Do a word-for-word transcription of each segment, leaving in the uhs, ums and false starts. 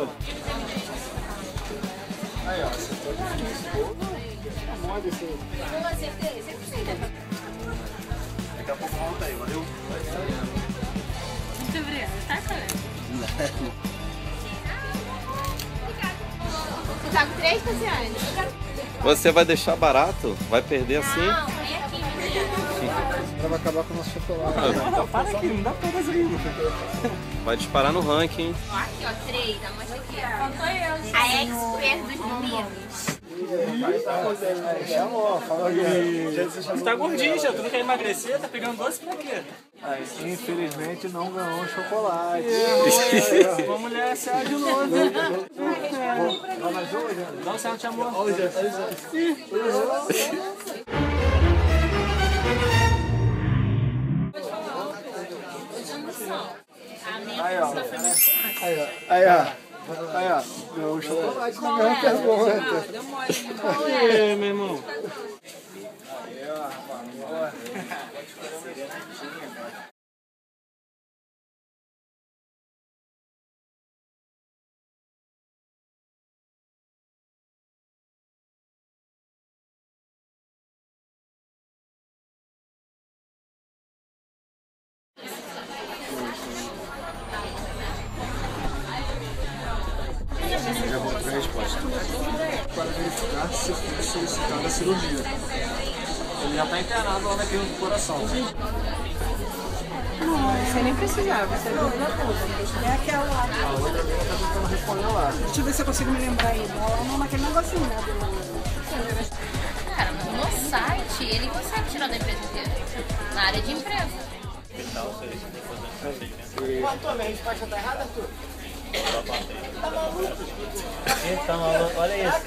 Pô. Aí, ó, você tá difícil. Tá mole esse aí. Eu acertei, sempre sei, né? Daqui a pouco volta aí, valeu? Muito obrigada, tá, cara? Você tá com três, Tassiane? Você vai deixar barato? Vai perder assim? Não, vem aqui, menina. Vai acabar com o nosso chocolate. Não, para aqui, não dá pra fazer isso. Vai disparar no ranking. Aqui, ó, três, amostra aqui. Faltou eu. A expert dos meninos. É, amor, fala aqui. Você tá gordinho, já. Tu não quer emagrecer? Tá pegando doce pra quê? Infelizmente não ganhou um chocolate. Uma mulher séria de novo. Vai mais hoje? Dá um certo amor. Aí, ó. Aí, ó. Aí, ó. Aí, ó. Ganhou um chocolate na mesma pergunta. Ei, meu irmão. Aí, ó, amor. Já vou para a resposta. Para verificar se foi solicitada a cirurgia. Ele já tá internado lá na clínica do coração. Não, você nem precisava, você viu da puta. É aquela lá. A outra menina tá tentando responder lá. Deixa eu ver se eu consigo me lembrar aí. Ela não naquele negocinho, né? Cara, mas no site ele consegue tirar da empresa inteira. Na área de empresa. Arthur, a minha resposta tá errada, Arthur? Tá maluco, olha isso.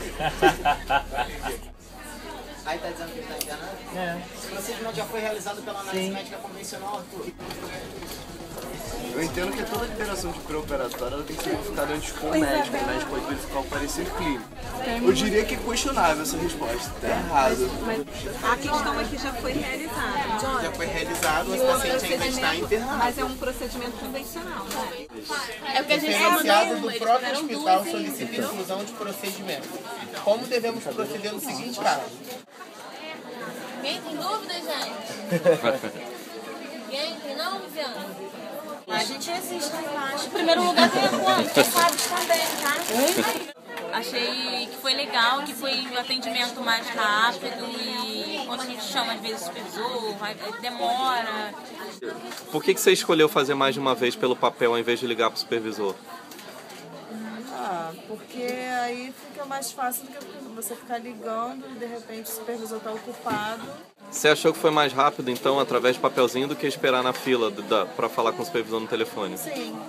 Aí tá dizendo que ele tá internado? É. Esse procedimento já foi realizado pela análise médica convencional, Arthur? Eu entendo que toda liberação de pré-operatória ela tem que ser verificada antes com o médico. O médico pode verificar o parecer clínico. Eu diria que é questionável essa resposta. Tá errado. Mas a questão aqui já foi realizada. Já foi realizado, o paciente ainda está internado. Mas é um procedimento convencional, né? É porque a gente só Diferenciado mandou do uma, próprio eles hospital fizeram duas e- solicita inclusão de procedimento. Como devemos proceder no seguinte caso? Ninguém tem dúvida, gente? Ninguém tem não, Viviane? A gente existe lá embaixo. Em primeiro lugar tem a quanto? Tu sabes também, tá? Achei que foi legal, que foi um atendimento mais rápido e quando a gente chama às vezes o supervisor, vai- demora. Por que, que você escolheu fazer mais de uma vez pelo papel ao invés de ligar pro supervisor? Ah, porque aí fica mais fácil do que você ficar ligando e de repente o supervisor está ocupado. Você achou que foi mais rápido, então, através de papelzinho, do que esperar na fila da, pra falar com o supervisor no telefone? Sim.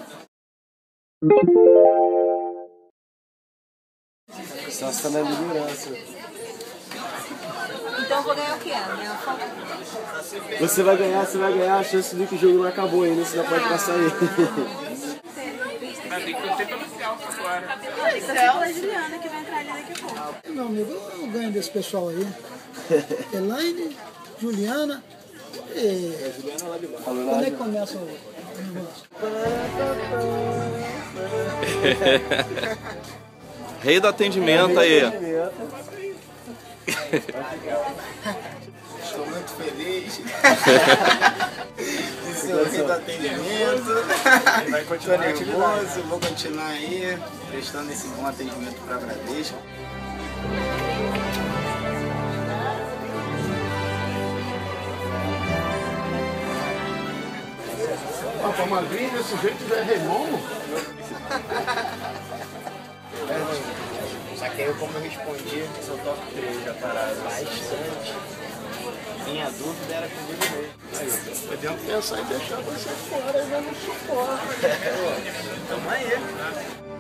Só está na liderança. Então eu vou ganhar o quê? Né? Você vai ganhar, você vai ganhar a chance de que o jogo não acabou ainda, você não pode passar aí. Mas tem que ter pelo céu agora. Então, a Juliana que vai entrar ali daqui a pouco. Meu amigo, eu ganho desse pessoal aí. Elaine, Juliana. E... Quando é que começa o negócio? Rei do atendimento aí. Estou muito feliz de ser o rei do atendimento. Vai continuar Estou nervoso, vou continuar aí prestando esse bom atendimento para a Bradesco. Ah, pra magrinha desse jeito já é remomo? Só que aí, como eu respondi, seu top três já pararam bastante. Minha dúvida era comigo mesmo. Aí, podemos pensar em deixar você fora, já não suporta. Tamo aí.